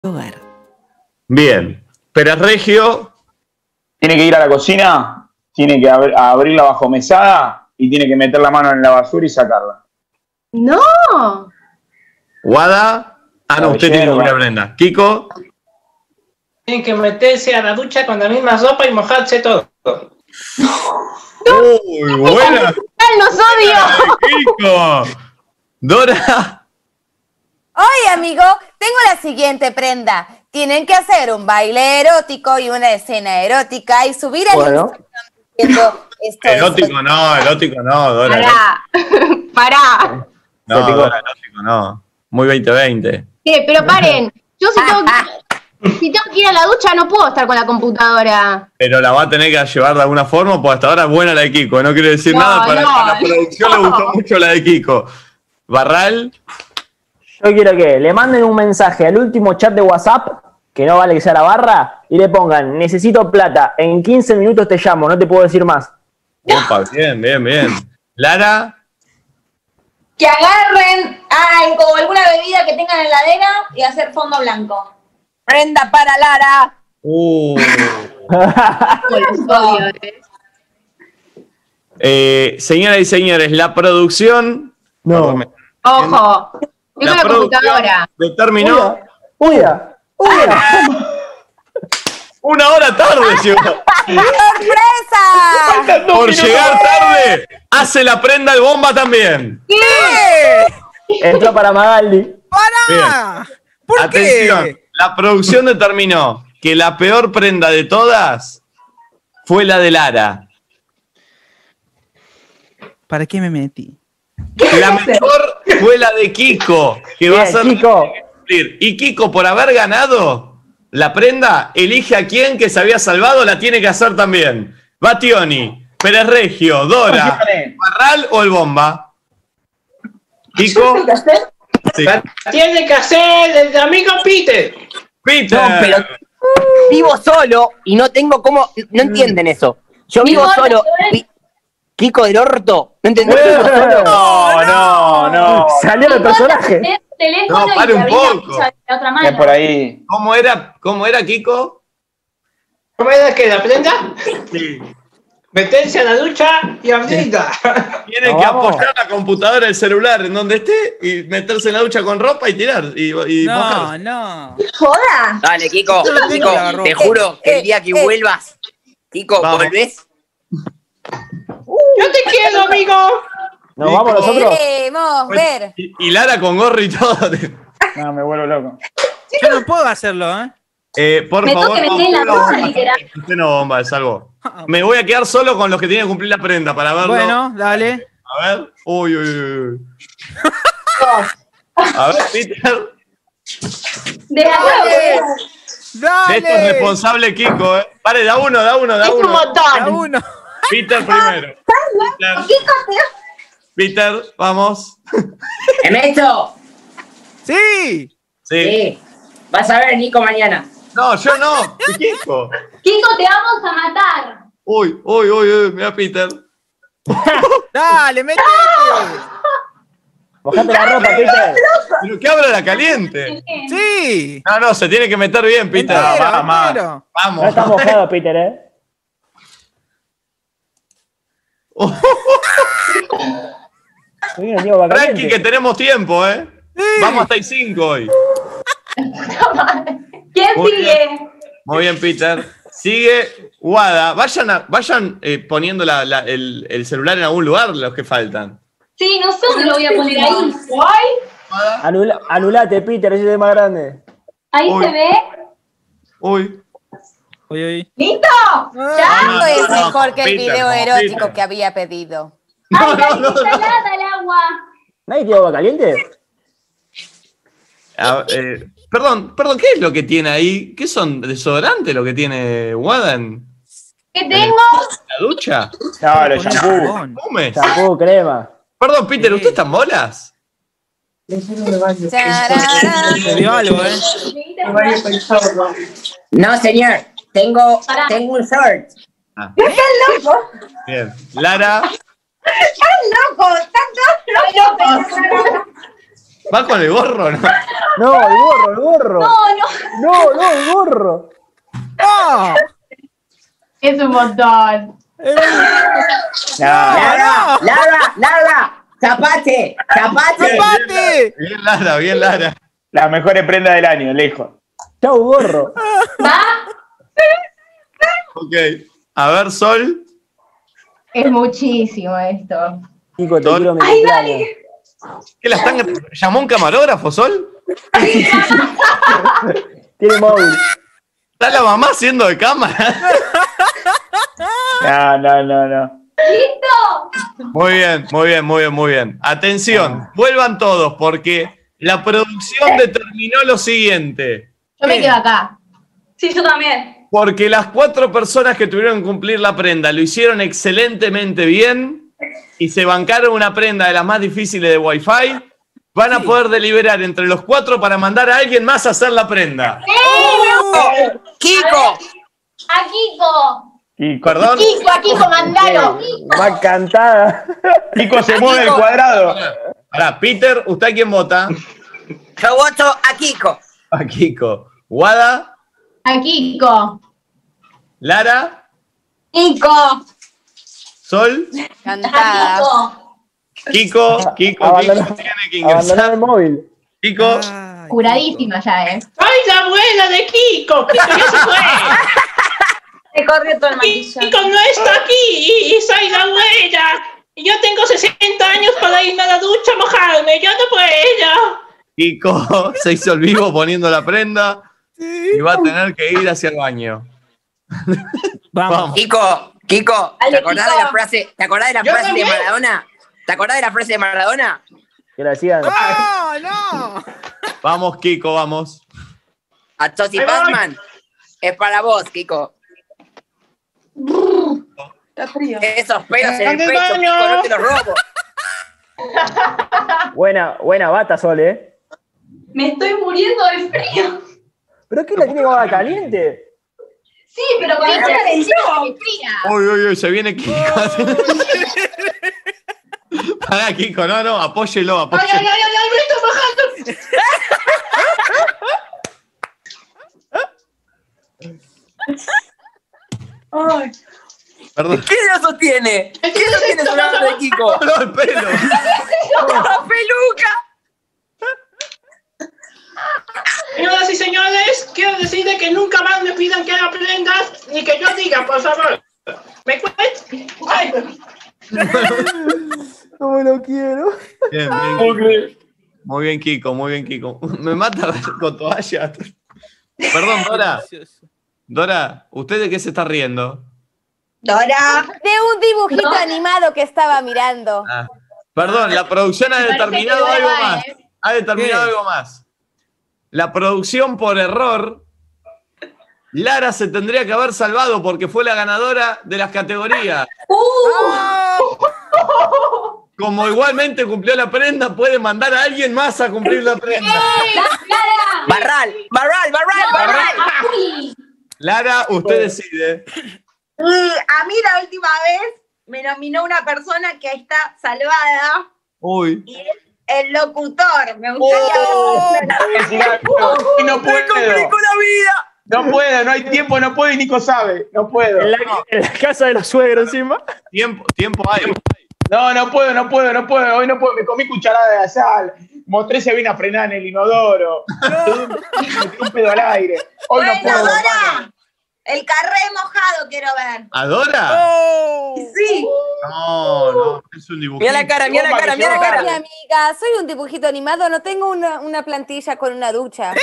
hogar. Bien. Pérez Regio. Tiene que ir a la cocina, tiene que abrir la bajomesada y tiene que meter la mano en la basura y sacarla. ¡No! Guada. Ah, no, usted tiene que cumplir a Brenda. Kiko. Tienen que meterse a la ducha con la misma ropa y mojarse todo. ¡Uy, buena! ¡Nos odio! ¡Kiko! Dora. Oye, amigo, tengo la siguiente prenda. Tienen que hacer un baile erótico y una escena erótica y subir al Instagram diciendo esto. Erótico no, Dora. Pará. No, Dora, erótico no. Muy 2020. Pero paren. Yo si tengo que ir a la ducha no puedo estar con la computadora. Pero la va a tener que llevar de alguna forma, pues hasta ahora es buena la de Kiko. No quiere decir nada, para la producción le gustó mucho la de Kiko. Barral. Yo quiero que le manden un mensaje al último chat de WhatsApp, que no vale que sea la barra, y le pongan, necesito plata, en 15 minutos te llamo, no te puedo decir más. Opa, bien. Lara. Que agarren como alguna bebida que tengan en la heladera y hacer fondo blanco. Prenda para Lara. Señoras y señores, la producción. No. Ojo. Tengo la computadora. Determinó. ¡Uya! Una hora tarde, llegó. ¡Sorpresa! Por llegar tarde, hace la prenda el bomba también. Entró para Magaldi. ¡Para! ¿Por Atención, qué? la producción determinó que la peor prenda de todas fue la de Lara. ¿Para qué me metí? La mejor fue la de Kiko, que va a ser Kiko. Y Kiko, por haber ganado la prenda, elige a quién que se había salvado, la tiene que hacer también. Bationi, Pérez Regio, Dora, Barral o el bomba. Kiko. Sí. Tiene que hacer el amigo Peter. Peter. No, pero vivo solo y no tengo cómo. No entienden eso. Yo vivo solo. Kiko del orto. ¿No entendés? No. Salió el personaje. Teléfono No, pare y un abrir la poco. ducha de la otra mano. Es por ahí. ¿Cómo era Kiko? ¿Cómo era que la prenda? Sí. Meterse a la ducha y abrirla. Tiene que apoyar la computadora, el celular en donde esté y meterse en la ducha con ropa y tirar. Y mojarse. No. ¡Joda! Dale, Kiko. Yo no tengo Kiko, lavarropa. te juro que el día que vuelvas, Kiko, Vamos. ¿volvés? ¡Yo te quiero, amigo! ¿Nos vamos nosotros? Queremos ver. Y Lara con gorro y todo. No, me vuelvo loco. Yo no puedo hacerlo, ¿eh? Por Me favor, toca meter en la no, ducha, literal. usted no, bomba, salvo. Me voy a quedar solo con los que tienen que cumplir la prenda para verlo. Bueno, dale. A ver. Uy. A ver, Peter. De la De ¡Dale! esto es responsable Kiko, ¿eh? Pare, da uno. Es un A montón. uno. Peter primero. Peter, vamos. ¡Emeto! ¡Sí! Sí. Vas a ver, Nico, mañana. No, yo no. Kiko. Kiko, te vamos a matar. Uy, mira Peter. ¡Dale, métete! Mojate la ropa, Peter. Pero que abra la caliente. ¡Sí! No, se tiene que meter bien, Peter. Entero, Vamos. entero. No está mojado, Peter, Tranqui, que tenemos tiempo, ¿eh? Sí. Vamos hasta el 5 hoy. ¿Quién Muy sigue? Muy bien, Peter. Sigue Wada. Vayan poniendo el celular en algún lugar, los que faltan. Sí, no sé dónde lo voy a poner ahí. ¿Guay? Anulate, Peter, ese es más grande. Ahí Uy. se ve. Uy. ¿Cuándo No, es no, mejor que el Peter, video no, erótico Peter. que había pedido? ¡Ay, está instalada el agua! ¿Nadie tiene agua caliente? Perdón, ¿qué es lo que tiene ahí? ¿Qué son? ¿Desodorante lo que tiene Wada en ¿Qué tengo? la ducha? No, los shampoo. Jabón. ¿Perfume? Shampoo, crema. Perdón, Peter, ¿usted está en bolas? Chararán. Te dio algo, ¿eh? No, señor. Tengo Pará. un short. Bien. Lara. ¡Están locos! ¡Están todos locos! ¿Va con el gorro, no? No, el gorro, el gorro. No, el gorro. ¡No! Es un montón. Lara, zapate. ¡Zapate! Bien, Lara. Las mejores prendas del año, lejos. Chau, gorro. Ok. A ver, Sol. Es muchísimo esto. Kiko, te quiero mi Ay, cumpleaños. dale. ¿Qué la están... ¿Llamó un camarógrafo, Sol? Tiene móvil. ¿Está la mamá haciendo de cámara? No. ¿Listo? Muy bien. Atención, vuelvan todos porque la producción determinó lo siguiente. Yo me quedo acá. Sí, yo también. Porque las 4 personas que tuvieron que cumplir la prenda lo hicieron excelentemente bien y se bancaron una prenda de las más difíciles de Wi-Fi, van a poder deliberar entre los 4 para mandar a alguien más a hacer la prenda. ¡Kiko! A Kiko. ¿Perdón? Kiko, mandalo. Va cantada. Kiko se mueve el cuadrado. Ahora, Peter, ¿usted a quién vota? Yo voto a Kiko. A Kiko. ¿Wada? A Kiko. ¿Lara? Kiko. ¿Sol? A Cantada. Kiko. Kiko Abandonó- tiene que Abandonar ingresar. el móvil. Kiko, Ay, Curadísima ya, ¡Ay, la abuela de Kiko! ¡Kiko ya se fue! Se corrió todo el maquillaje. Kiko no está aquí y soy la abuela. Y yo tengo 60 años para irme a la ducha a mojarme. Yo no puedo. Kiko se hizo el vivo poniendo la prenda y va a tener que ir hacia el baño. Vamos. Kiko, Dale, ¿te acordás Kiko. de la frase? ¿Te acordás de la Yo frase de también. Maradona? ¿Te acordás de la frase de Maradona? Que la sigan. No. Vamos, Kiko, vamos. A Tosi Ahí voy. Batman. Es para vos, Kiko. Está frío. Esos pelos en el ¿Dónde pecho, baño? Kiko, no te los robo. Buena bata, Sol, ¿eh? Me estoy muriendo de frío. ¿Pero qué la tiene con agua caliente? Sí, pero cuando está calentito. Uy, se viene Kiko. Pará, Kiko, no, apóyelo. ¡Ay, me estoy mojando! Ay. Perdón. ¿Quién lo sostiene? ¿Quién sostiene su lado de Kiko? No, el pelo. ¡La peluca! Señoras y señores, quiero decirles que nunca más me pidan que haga prendas ni que yo diga, por favor. ¿Me cuesta? Ay, No me lo quiero. Bien, Kiko. Muy bien, Kiko. Me mata ver con toalla. Perdón, Dora, ¿usted de qué se está riendo? Dora. De un dibujito animado que estaba mirando. Ah, perdón, la producción ha Me parece determinado que algo va, más. Ha determinado ¿Qué? algo más. La producción, por error, Lara se tendría que haber salvado porque fue la ganadora de las categorías. Como igualmente cumplió la prenda, puede mandar a alguien más a cumplir la prenda. Barral. Lara, usted decide. A mí la última vez me nominó una persona que está salvada Uy. y es el locutor. Me gustaría No puedo. la vida! No puedo, no hay tiempo, no puedo y Nico sabe. No puedo. En la casa de los suegros encima. Tiempo hay. No puedo. Hoy no puedo. Me comí cucharada de sal. Mostré se viene a frenar en el inodoro. Metí un pedo al aire. Hoy no Bueno, puedo. Dora, el carré mojado quiero ver. ¿Adora? Sí. No, es un dibujito. Mira la cara. Ay, amiga, soy un dibujito animado, no tengo una plantilla con una ducha.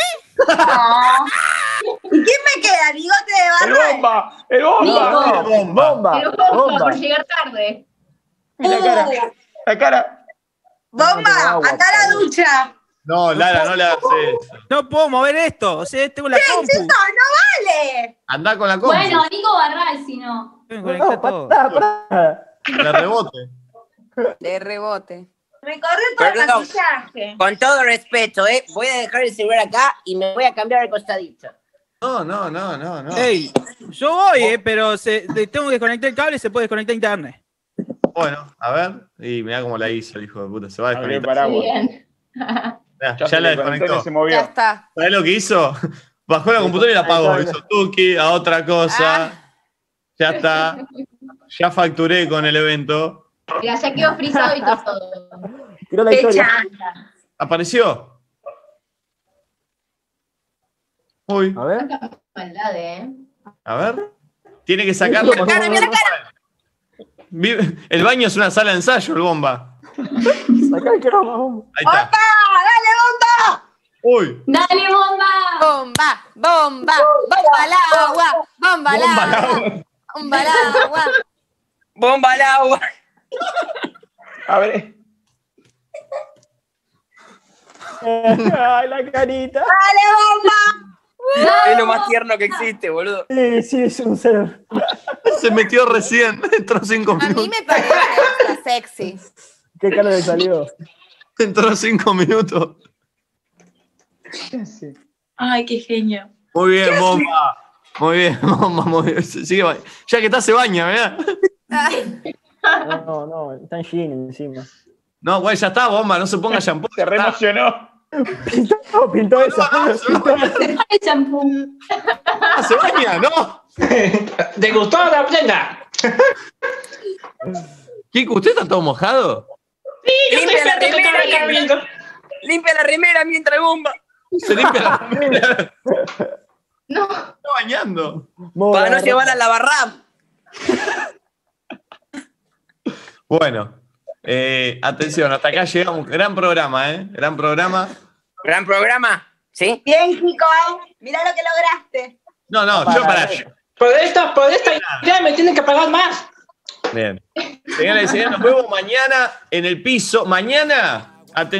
¿Y quién me queda? ¿Bigote de El barra? bomba. El bomba. Bomba. Pero bomba por llegar tarde. La cara. Bomba, agua, anda a la ducha. No, Lara, no le hagas eso. No puedo mover esto. O sea, tengo la compu. Esto no vale. Andá con la compu. Bueno, Nico Barral, si no. Tengo que conectar todo. Pará. De rebote. De rebote. Me corrió todo el Perdón. maquillaje. Con todo respeto, voy a dejar el celular acá y me voy a cambiar al costadito. No. Ey, yo voy, pero tengo que desconectar el cable y se puede desconectar internet. Bueno, a ver. Y mirá cómo la hizo el hijo de puta. Se va a Abrió el desconectar. paraguas. Bien. Ya la desconectó. Se movió. Ya está. ¿Sabés lo que hizo? Bajó la computadora y la apagó. Hizo tuki a otra cosa. Ya está. Ya facturé con el evento. Mira, ya quedó frisado y todo. Tiró la Qué historia. chanta. ¿Apareció? Uy, A ver. Maldad, a ver. Tiene que sacarlo. Mira la cara. El baño es una sala de ensayo, el bomba. Sacá el croma. Ahí está. ¡Dale, bomba! Uy. ¡Dale, bomba! Bomba, bomba, bomba al agua, bomba al agua, bomba al agua. Bomba al agua. A ver. Ay, la carita. ¡Dale, bomba! Es lo más tierno que existe, boludo. Sí, sí, es un ser. Se metió recién. Entró 5 A mí minutos. me parece que está sexy. Qué cara le salió. Entró 5 minutos. Ay, qué genio. Muy bien, bomba. Muy bien, bomba. Muy bien. Sigue, ya que está, se baña, ¿verdad? No, está en jean encima. No, güey, ya está, bomba. No se ponga shampoo. Se reemocionó. Pintó esa. ¡El champú! Se baña, ¿no? ¿Te gustó la prenda? Kiko, ¿usted está todo mojado? Sí, yo estoy Limpia la esperando que remera, acabe el evento. Limpia la remera mientras bomba. Se limpia la remera. No. Está bañando. Para no llevar a la barra. Bueno, atención, hasta acá llegamos. Gran programa, ¿eh? Gran programa. Gran programa. ¿Sí? Bien, Kiko. Mirá lo que lograste. No, yo para. Por esta idea me tienen que pagar más. Bien. Señoras y señores, nos vemos mañana en el piso. Mañana, atención.